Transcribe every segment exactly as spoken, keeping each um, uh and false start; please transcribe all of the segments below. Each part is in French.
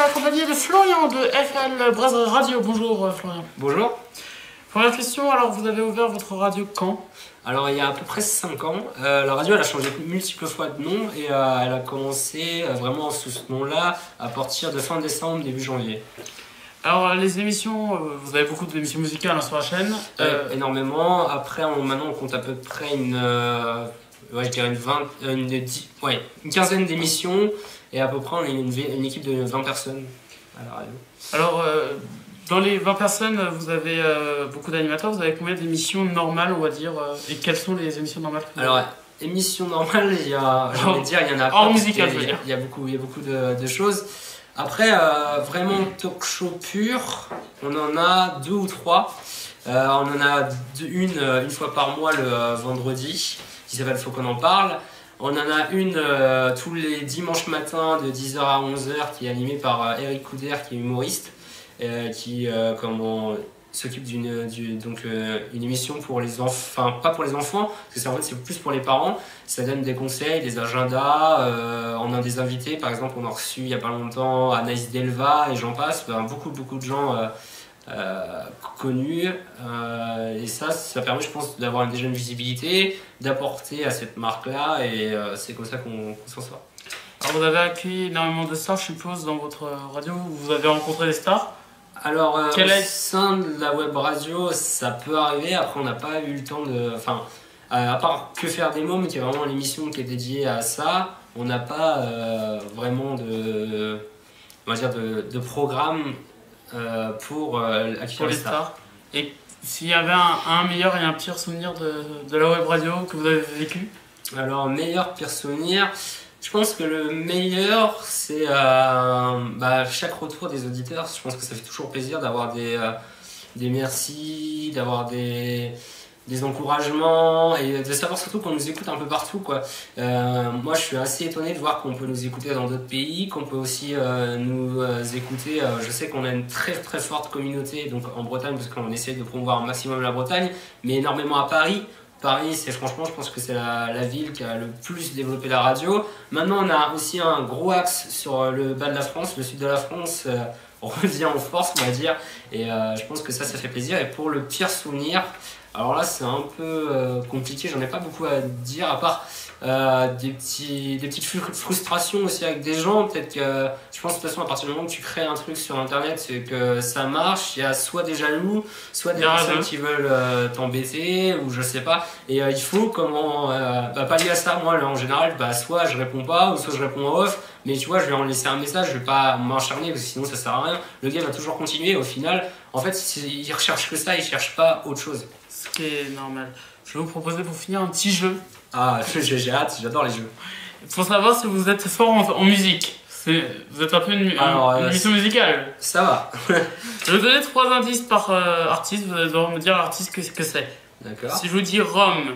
accompagné de Florian de F L Brasserie Radio. Bonjour euh, Florian. Bonjour. Première question, alors vous avez ouvert votre radio quand? Alors il y a à peu près cinq ans, euh, la radio elle a changé multiples fois de nom et euh, elle a commencé euh, vraiment sous ce nom-là à partir de fin décembre, début janvier. Alors les émissions, euh, vous avez beaucoup d'émissions musicales hein, sur la chaîne. Euh, euh, énormément. Après on, maintenant on compte à peu près une, euh, ouais, je dirais une, vingt, une, dix, ouais, une quinzaine d'émissions et à peu près on est une, une équipe de vingt personnes à la radio. Alors euh, dans les vingt personnes, vous avez euh, beaucoup d'animateurs, vous avez combien d'émissions normales on va dire euh, et quelles sont les émissions normales que vous Alors émissions normales, il y a, j'ai envie de dire, il y en a hors pas. musical, Il y, a, il y a beaucoup, il y a beaucoup de, de choses. Après, euh, vraiment talk show pur, on en a deux ou trois. Euh, on en a deux, une une fois par mois le euh, vendredi, qui s'appelle Faut qu'on en parle. On en a une euh, tous les dimanches matins de dix heures à onze heures qui est animée par euh, Eric Couder, qui est humoriste, euh, qui euh, comment, s'occupe d'une donc euh, une émission pour les enfants, enfin pas pour les enfants, parce que c'est en fait c'est plus pour les parents. Ça donne des conseils, des agendas. Euh, on a des invités, par exemple, on a reçu il y a pas longtemps Anaïs Delva et j'en passe. Ben, beaucoup beaucoup de gens euh, euh, connus. Euh, et ça, ça permet, je pense, d'avoir déjà une visibilité, d'apporter à cette marque-là, et euh, c'est comme ça qu'on qu'on s'en sort. Alors vous avez accueilli énormément de stars, je suppose, dans votre radio. Vous avez rencontré des stars? Alors, euh, Quel au est... sein de la web radio, ça peut arriver. Après, on n'a pas eu le temps de... Enfin, euh, à part Que faire des mômes, qui est vraiment l'émission qui est dédiée à ça, on n'a pas euh, vraiment de, on va dire de, de programme euh, pour euh, accueillir les stars. stars. Et s'il y avait un, un meilleur et un pire souvenir de, de la web radio que vous avez vécu? Alors, meilleur, pire souvenir... Je pense que le meilleur, c'est euh, bah, chaque retour des auditeurs. Je pense que ça fait toujours plaisir d'avoir des, euh, des merci, d'avoir des, des encouragements et de savoir surtout qu'on nous écoute un peu partout, quoi. Euh, moi, je suis assez étonné de voir qu'on peut nous écouter dans d'autres pays, qu'on peut aussi euh, nous euh, écouter. Euh, je sais qu'on a une très très forte communauté donc en Bretagne, parce qu'on essaie de promouvoir un maximum la Bretagne, mais énormément à Paris. Paris, c'est franchement, je pense que c'est la, la ville qui a le plus développé la radio. Maintenant, on a aussi un gros axe sur le bas de la France, le sud de la France euh, revient en force, on va dire. Et euh, je pense que ça, ça fait plaisir. Et pour le pire souvenir, alors là, c'est un peu euh, compliqué, j'en ai pas beaucoup à dire, à part euh, des, petits, des petites frustrations aussi avec des gens. Peut-être que, je pense de toute façon, à partir du moment où tu crées un truc sur Internet, c'est que ça marche. Il y a soit des jaloux, soit des personnes qui veulent euh, t'embêter, ou je sais pas. Et euh, il faut comment euh, bah, pallier à ça. Moi, là, en général, bah, soit je réponds pas, ou soit je réponds en off. Mais tu vois, je vais en laisser un message, je vais pas m'acharner parce que sinon ça sert à rien. Le gars va toujours continuer. Au final, en fait, il recherche que ça, il cherche pas autre chose. Ce qui est normal. Je vais vous proposer pour finir un petit jeu. Ah, j'ai hâte, j'adore les jeux. Pour savoir si vous êtes fort en, en musique. Vous êtes un peu une, Alors, une euh, émission musicale. Ça va. Je vais vous donner trois indices par euh, artiste. Vous allez devoir me dire l'artiste que, que c'est. D'accord. Si je vous dis Rome,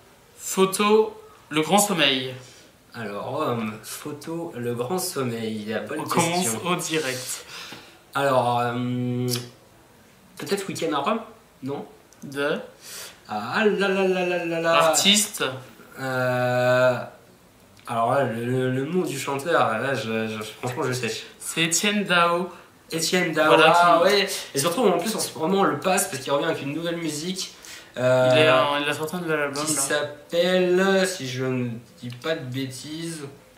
photo, le grand sommeil. Alors, Rome, photo, le grand sommeil. Bonne On question. commence au direct. Alors, euh, peut-être Week-end à Rome? Non. De Ah là là là là là là. Artiste. Euh, alors là, le, le nom du chanteur, là, je, je, franchement, je sais. C'est Etienne Dao. Etienne Dao, voilà, ah, qui... ouais. Et surtout, en plus, en ce moment, on le passe parce qu'il revient avec une nouvelle musique. Euh, il, est en, il a sorti un nouvel album. Qui s'appelle, si je ne dis pas de bêtises,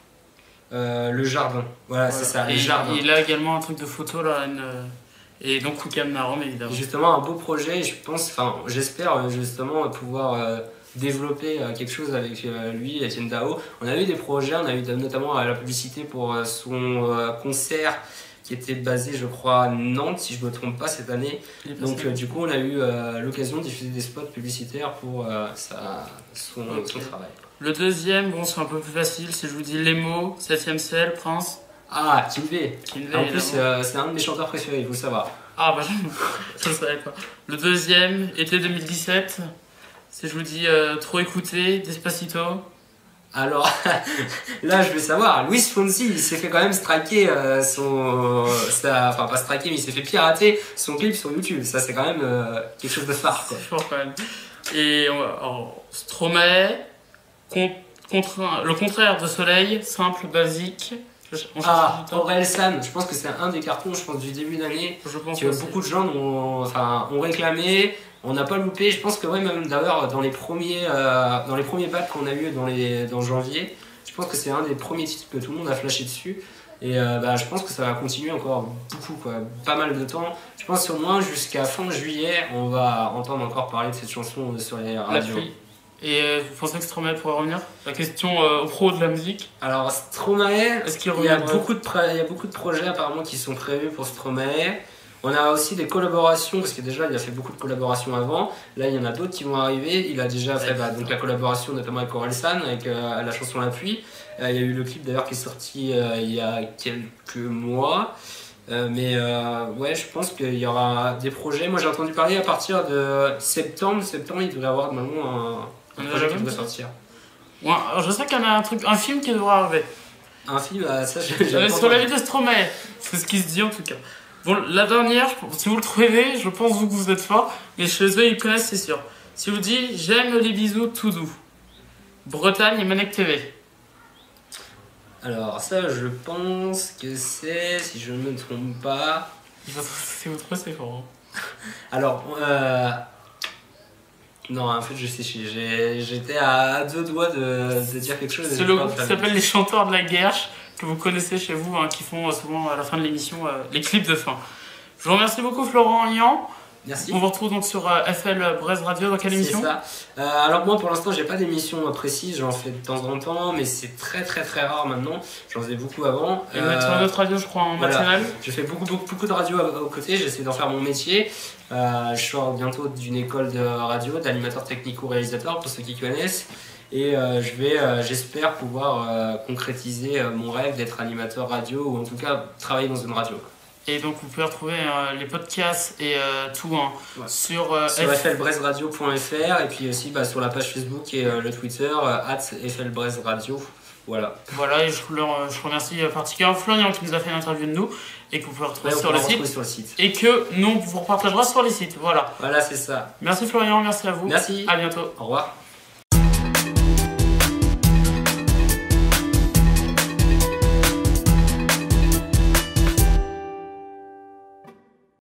euh, Le Jardin. Voilà, voilà. c'est ça, Le Jardin. Il a également un truc de photo là, une... et donc Week-end à Rome, évidemment. Justement, un beau projet, je pense, enfin, j'espère justement pouvoir euh, développer euh, quelque chose avec euh, lui, Etienne Dao. On a eu des projets, on a eu notamment euh, la publicité pour euh, son euh, concert qui était basé, je crois, à Nantes, si je ne me trompe pas, cette année. Donc, euh, du coup, on a eu euh, l'occasion de diffuser des spots publicitaires pour euh, sa, son, okay. son travail. Le deuxième, bon, c'est un peu plus facile, si je vous dis Les mots, septième ciel, Prince. Ah, Kinvé. Kinvé en plus, euh, c'est un de mes chanteurs préférés, il faut le savoir. Ah, bah, je ne savais pas. Le deuxième, été deux mille dix-sept, si je vous dis euh, Trop écouté, Despacito. Alors, là, je veux savoir, Luis Fonsi, il s'est fait quand même striker euh, son... Sa, enfin, pas striker, mais il s'est fait pirater son clip sur YouTube. Ça, c'est quand même euh, quelque chose de phare, quoi. C'est fort, quand même. Et alors, Stromae, con, contre, le contraire de Soleil, simple, basique. On Ah, Orelsan, je pense que c'est un des cartons, je pense, du début d'année. Je pense que beaucoup de gens ont, enfin, ont réclamé. On n'a pas loupé. Je pense que, ouais, même d'ailleurs, dans les premiers, euh, dans les premiers packs qu'on a eu dans, les, dans janvier, je pense que c'est un des premiers titres que tout le monde a flashé dessus. Et euh, bah, je pense que ça va continuer encore beaucoup, quoi, pas mal de temps. Je pense au moins jusqu'à fin juillet, on va entendre encore parler de cette chanson sur les radios. Et euh, vous pensez que Stromae pourrait revenir? La question euh, au pro de la musique. Alors Stromae, est-ce qu'il il y a beaucoup de il y a beaucoup de projets apparemment qui sont prévus pour Stromae. On a aussi des collaborations, parce que déjà il a fait beaucoup de collaborations avant. Là il y en a d'autres qui vont arriver. Il a déjà fait bah, donc, la collaboration notamment avec Orelsan, avec euh, la chanson La Pluie. Euh, il y a eu le clip d'ailleurs qui est sorti euh, il y a quelques mois. Euh, mais euh, ouais, je pense qu'il y aura des projets. Moi j'ai entendu parler à partir de septembre. Septembre il devrait y avoir normalement un, un projet qui devrait sortir. Ouais, alors je sais qu'il y en a un truc, un film qui devrait arriver. Un film, euh, ça j'ai euh, sur la vie de Stromae, c'est ce qui se dit en tout cas. Bon, la dernière, si vous le trouvez, je pense vous que vous êtes fort, mais chez eux ils connaissent, c'est sûr. Si vous dit j'aime les bisous tout doux, Bretagne et Manek T V. Alors ça je pense que c'est, si je ne me trompe pas... Si vous trouvez c'est fort. Hein. Alors, euh... non en fait je sais, j'étais à deux doigts de, de dire quelque chose. C'est le groupe qui s'appelle Les Chanteurs de la Guerche, que vous connaissez chez vous, hein, qui font souvent à la fin de l'émission euh, les clips de fin. Je vous remercie beaucoup Florent Ian. Merci. On vous retrouve donc sur euh, F L Brest Radio. Dans quelle émission? C'est ça. Euh, alors moi pour l'instant j'ai pas d'émission précise, j'en fais de temps en temps, mais c'est très très très rare maintenant. J'en faisais beaucoup avant. Et euh, sur une autre radio je crois en voilà. matinale. Je fais beaucoup, beaucoup, beaucoup de radio au côté, j'essaie d'en faire mon métier. Euh, je sors bientôt d'une école de radio, d'animateur technico-réalisateur pour ceux qui connaissent. Et euh, je vais, euh, j'espère pouvoir euh, concrétiser euh, mon rêve d'être animateur radio ou en tout cas travailler dans une radio. Et donc vous pouvez retrouver euh, les podcasts et euh, tout hein, ouais. sur, euh, sur f l brest radio point f r et puis aussi bah, sur la page Facebook et euh, le Twitter at f l brest radio. Voilà. Voilà, et je, leur, je remercie particulièrement Florian qui nous a fait l'interview de nous et que vous pouvez retrouver, ouais, sur, le site, sur le site. Et que nous on vous repartagera sur les sites. Voilà. Voilà, c'est ça. Merci Florian, merci à vous. Merci. À bientôt. Au revoir.